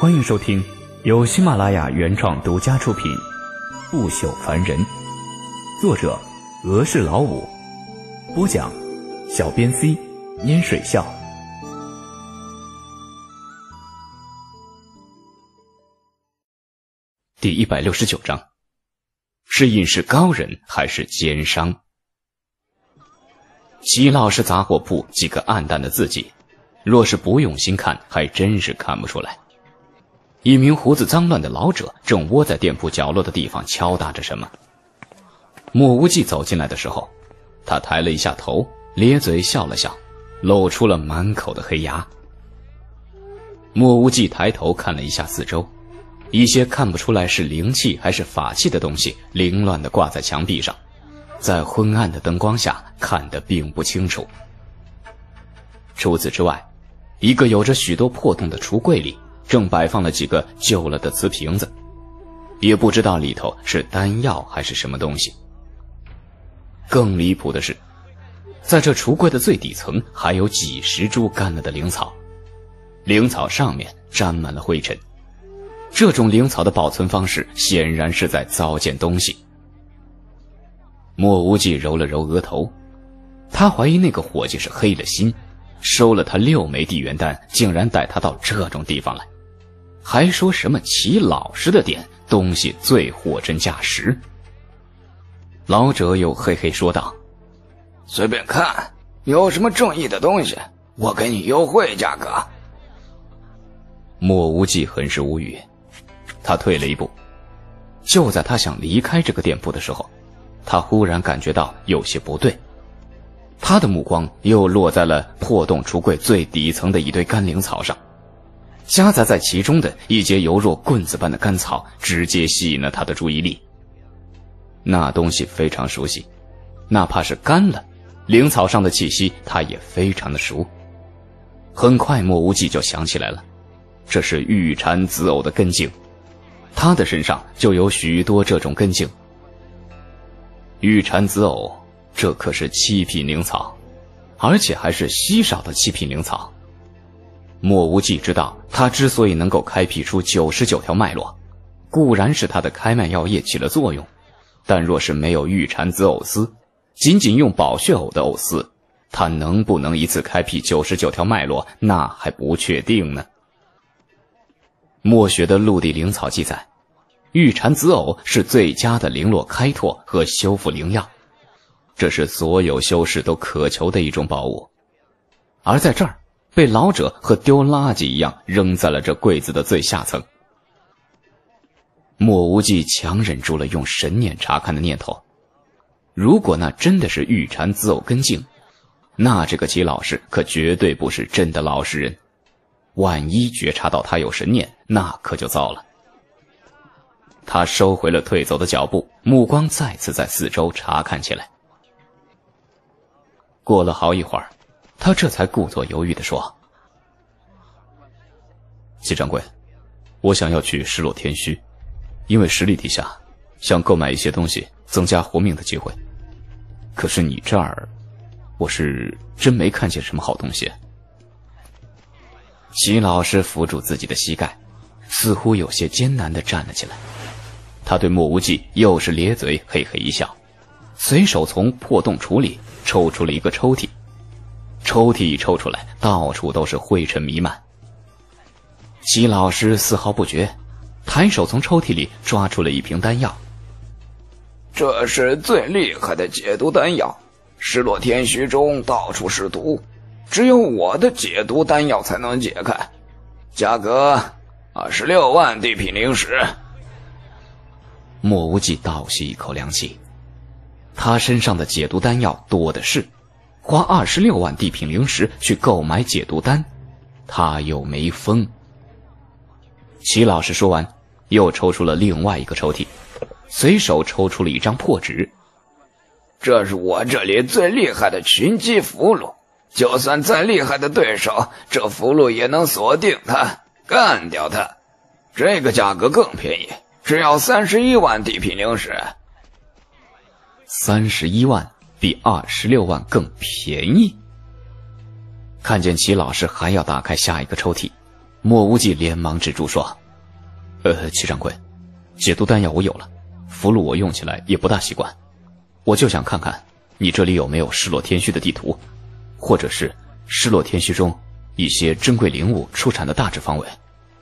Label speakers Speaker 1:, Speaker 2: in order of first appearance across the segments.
Speaker 1: 欢迎收听由喜马拉雅原创独家出品《不朽凡人》，作者俄式老五，播讲小编 C 拈水笑。第169章，是隐士高人还是奸商？齐老师杂货铺几个暗淡的字迹，若是不用心看，还真是看不出来。一名胡子脏乱的老者正窝在店铺角落的地方敲打着什么。莫无忌走进来的时候，他抬了一下头，咧嘴笑了笑，露出了满口的黑牙。莫无忌抬头看了一下四周，一些看不出来是灵气还是法器的东西凌乱地挂在墙壁上，在昏暗的灯光下看得并不清楚。除此之外，一个有着许多破洞的橱柜里正摆放了几个旧了的瓷瓶子，也不知道里头是丹药还是什么东西。更离谱的是，在这橱柜的最底层还有几十株干了的灵草，灵草上面沾满了灰尘。这种灵草的保存方式显然是在糟践东西。莫无忌揉了揉额头，他怀疑那个伙计是黑了心，收了他6枚地元丹，竟然带他到这种地方来，还说什么齐老师的店东西最货真价实。老者又嘿嘿说道：
Speaker 2: 随便看，有什么正义的东西我给你优惠价格。
Speaker 1: 莫无忌很是无语，他退了一步。就在他想离开这个店铺的时候，他忽然感觉到有些不对。他的目光又落在了破洞橱柜最底层的一堆干灵草上，夹杂在其中的一截犹若棍子般的干草直接吸引了他的注意力。那东西非常熟悉，哪怕是干了，灵草上的气息他也非常的熟。很快莫无忌就想起来了，这是玉蝉紫藕的根茎，他的身上就有许多这种根茎。玉蝉紫藕，这可是7品灵草，而且还是稀少的7品灵草。莫无忌知道，他之所以能够开辟出99条脉络，固然是他的开脉药液起了作用，但若是没有玉蝉紫藕丝，仅仅用宝血藕的藕丝，他能不能一次开辟99条脉络，那还不确定呢。墨学的陆地灵草记载，玉蝉紫藕是最佳的灵络开拓和修复灵药，这是所有修士都渴求的一种宝物，而在这儿被老者和丢垃圾一样扔在了这柜子的最下层。莫无忌强忍住了用神念查看的念头，如果那真的是玉蝉紫藕根茎，那这个齐老师可绝对不是真的老实人，万一觉察到他有神念，那可就糟了。他收回了退走的脚步，目光再次在四周查看起来。过了好一会儿，他这才故作犹豫地说：齐掌柜，我想要去失落天虚，因为实力低下，想购买一些东西增加活命的机会。可是你这儿，我是真没看见什么好东西。齐老师扶住自己的膝盖，似乎有些艰难地站了起来。他对莫无忌又是咧嘴嘿嘿一笑，随手从破洞橱里抽出了一个抽屉。抽屉一抽出来，到处都是灰尘弥漫。齐老师丝毫不觉，抬手从抽屉里抓出了一瓶丹药。
Speaker 2: 这是最厉害的解毒丹药，失落天虚中到处是毒，只有我的解毒丹药才能解开，价格26万地品灵石。
Speaker 1: 莫无忌倒吸一口凉气，他身上的解毒丹药多的是，花26万地品灵石去购买解毒丹，他又没疯。齐老师说完，又抽出了另外一个抽屉，随手抽出了一张破纸。
Speaker 2: 这是我这里最厉害的群击符箓，就算再厉害的对手，这符箓也能锁定他，干掉他。这个价格更便宜，只要31万地品灵石。
Speaker 1: 31万比26万更便宜？看见齐老师还要打开下一个抽屉， 莫无忌连忙止住说：“齐掌柜，解毒丹药我有了，符箓我用起来也不大习惯，我就想看看你这里有没有失落天虚的地图，或者是失落天虚中一些珍贵灵物出产的大致方位。”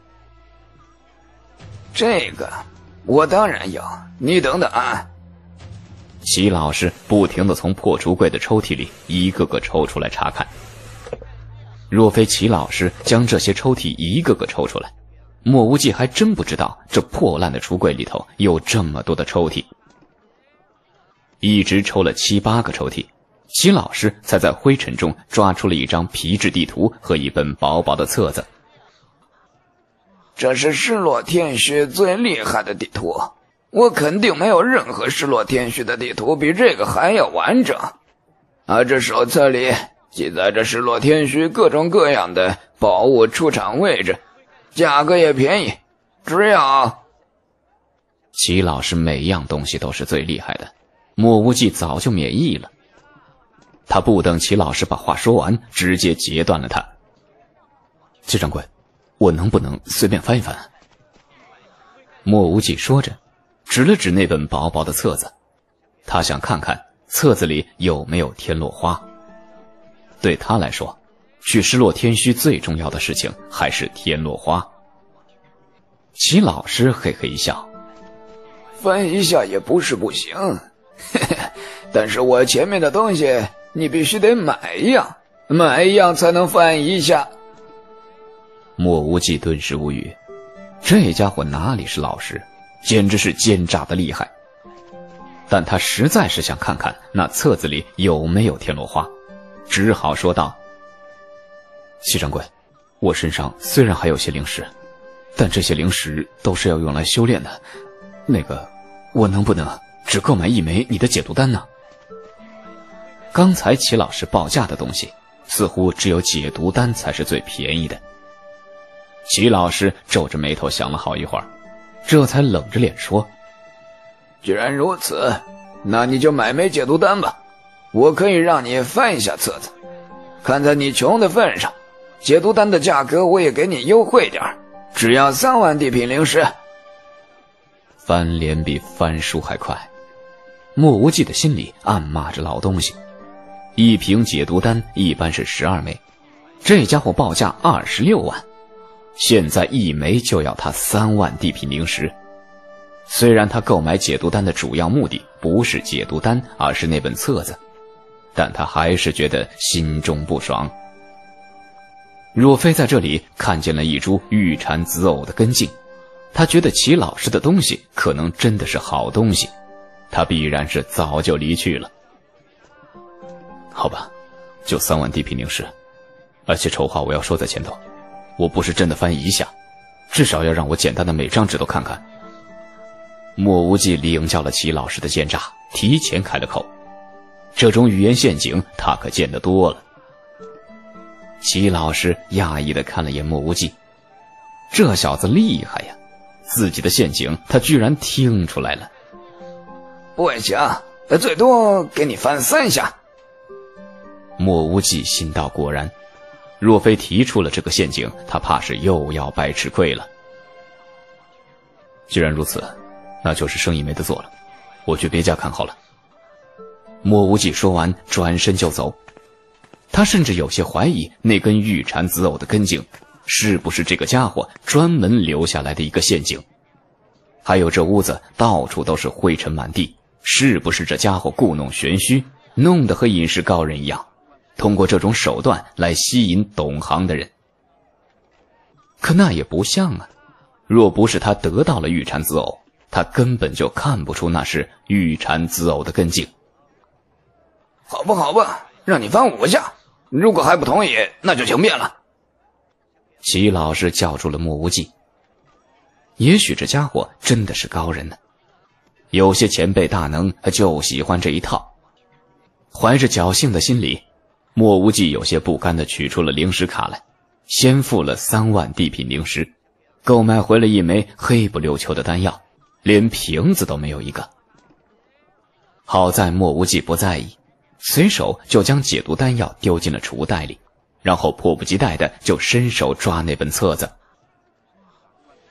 Speaker 2: 这个我当然有，你等等啊。
Speaker 1: 齐老师不停地从破橱柜的抽屉里一个个抽出来查看。若非齐老师将这些抽屉一个个抽出来，莫无忌还真不知道这破烂的橱柜里头有这么多的抽屉。一直抽了7、8个抽屉，齐老师才在灰尘中抓出了一张皮质地图和一本薄薄的册子。
Speaker 2: 这是失落天虚最厉害的地图，我肯定没有任何失落天虚的地图比这个还要完整。而这手册里记载着失落天虚各种各样的宝物出产位置，价格也便宜，只要……
Speaker 1: 齐老师每样东西都是最厉害的，莫无忌早就免疫了。他不等齐老师把话说完，直接截断了他。齐掌柜，我能不能随便翻一翻？莫无忌说着，指了指那本薄薄的册子，他想看看册子里有没有天落花。对他来说，去失落天虚最重要的事情还是天落花。齐老师嘿嘿一笑：“
Speaker 2: 翻一下也不是不行，但是我前面的东西你必须得买一样才能翻一下。”
Speaker 1: 莫无忌顿时无语，这家伙哪里是老实，简直是奸诈的厉害。但他实在是想看看那册子里有没有天落花，只好说道：“齐掌柜，我身上虽然还有些灵石，但这些灵石都是要用来修炼的，那个我能不能只购买1枚你的解毒丹呢？”刚才齐老师报价的东西似乎只有解毒丹才是最便宜的。齐老师皱着眉头想了好一会儿，这才冷着脸说：“
Speaker 2: 既然如此，那你就买枚解毒丹吧，我可以让你翻一下册子，看在你穷的份上，解毒丹的价格我也给你优惠点，只要3万地品灵石。”
Speaker 1: 翻脸比翻书还快，莫无忌的心里暗骂着老东西。一瓶解毒丹一般是12枚，这家伙报价26万，现在1枚就要他3万地品灵石。虽然他购买解毒丹的主要目的不是解毒丹，而是那本册子，但他还是觉得心中不爽。若非在这里看见了一株玉蝉紫藕的根茎，他觉得齐老师的东西可能真的是好东西，他必然是早就离去了。好吧，就3万地品灵石，而且丑话我要说在前头，我不是真的翻译一下，至少要让我简单的每张纸都看看。莫无忌领教了齐老师的奸诈，提前开了口，这种语言陷阱他可见得多了。齐老师讶异地看了眼莫无忌，这小子厉害呀，自己的陷阱他居然听出来了。
Speaker 2: 不行，最多给你翻3下。
Speaker 1: 莫无忌心道果然，若非提出了这个陷阱，他怕是又要白吃亏了。既然如此，那就是生意没得做了，我去别家看好了。莫无忌说完转身就走，他甚至有些怀疑那根玉蝉紫藕的根茎是不是这个家伙专门留下来的一个陷阱。还有这屋子到处都是灰尘满地，是不是这家伙故弄玄虚，弄得和隐士高人一样，通过这种手段来吸引懂行的人。可那也不像啊，若不是他得到了玉蝉紫藕，他根本就看不出那是玉蝉紫藕的根茎。
Speaker 2: 好吧，让你翻5下，如果还不同意，那就请便了。
Speaker 1: 齐老师叫住了莫无忌。也许这家伙真的是高人呢，有些前辈大能就喜欢这一套。怀着侥幸的心理，莫无忌有些不甘地取出了灵石卡来，先付了3万地品灵石，购买回了1枚黑不溜秋的丹药，连瓶子都没有一个。好在莫无忌不在意，随手就将解毒丹药丢进了储物袋里，然后迫不及待地就伸手抓那本册子，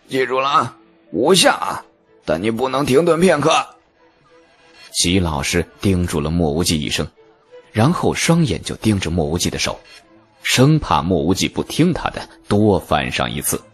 Speaker 2: 记住了，5下啊！但你不能停顿片刻。
Speaker 1: 齐老师叮嘱了莫无忌一声，然后双眼就盯着莫无忌的手，生怕莫无忌不听他的，多翻上一次。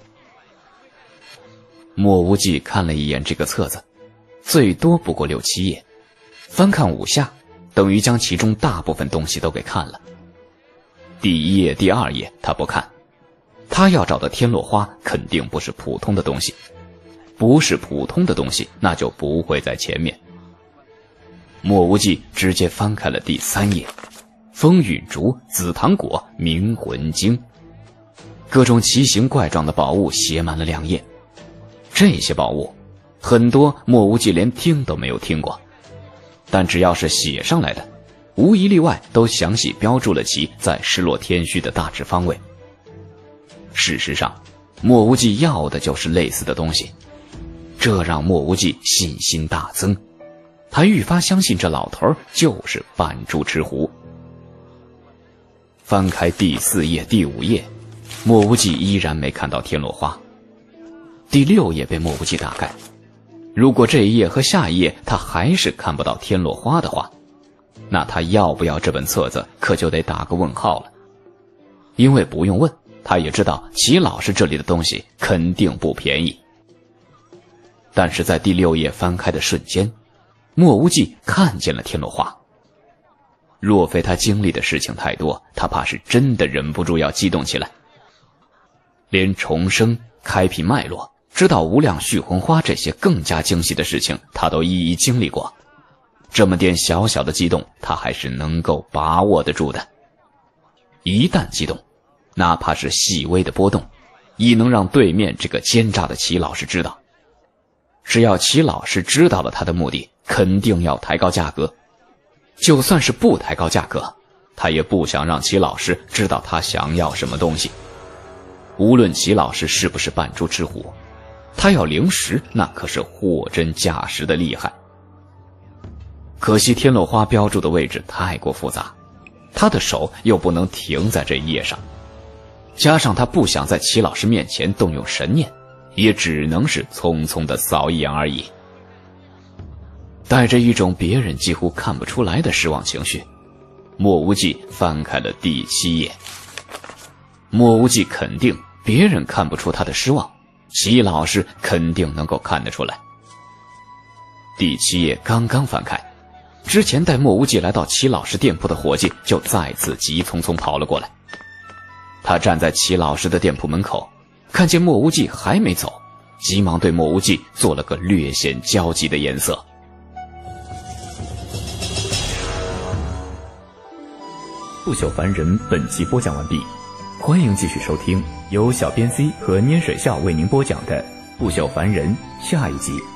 Speaker 1: 莫无忌看了一眼这个册子，最多不过6、7页，翻看5下，等于将其中大部分东西都给看了。第1页、第2页他不看，他要找的天落花肯定不是普通的东西，不是普通的东西，那就不会在前面。莫无忌直接翻开了第3页，风允烛、紫檀果、冥魂经，各种奇形怪状的宝物写满了2页。这些宝物很多莫无忌连听都没有听过，但只要是写上来的，无一例外都详细标注了其在失落天虚的大致方位。事实上，莫无忌要的就是类似的东西，这让莫无忌信心大增，他愈发相信这老头就是扮猪吃虎。翻开第4页、第5页，莫无忌依然没看到天落花。第6页被莫无忌打开，如果这一页和下一页他还是看不到天落花的话，那他要不要这本册子可就得打个问号了。因为不用问，他也知道齐老师这里的东西肯定不便宜。但是在第6页翻开的瞬间，莫无忌看见了天落花。若非他经历的事情太多，他怕是真的忍不住要激动起来。连重生、开辟脉络、知道无量续魂花这些更加精细的事情他都一一经历过，这么点小小的激动他还是能够把握得住的。一旦激动，哪怕是细微的波动，亦能让对面这个奸诈的齐老师知道。只要齐老师知道了他的目的，肯定要抬高价格。就算是不抬高价格，他也不想让齐老师知道他想要什么东西。无论齐老师是不是扮猪吃虎，他要灵石那可是货真价实的厉害。可惜天落花标注的位置太过复杂，他的手又不能停在这一页上，加上他不想在齐老师面前动用神念，也只能是匆匆的扫一眼而已。带着一种别人几乎看不出来的失望情绪，莫无忌翻开了第7页。莫无忌肯定别人看不出他的失望，齐老师肯定能够看得出来。第7页刚刚翻开，之前带莫无忌来到齐老师店铺的伙计就再次急匆匆跑了过来。他站在齐老师的店铺门口，看见莫无忌还没走，急忙对莫无忌做了个略显焦急的颜色。
Speaker 3: 不朽凡人本集播讲完毕，欢迎继续收听由小编 C 和拈水笑为您播讲的不朽凡人下一集。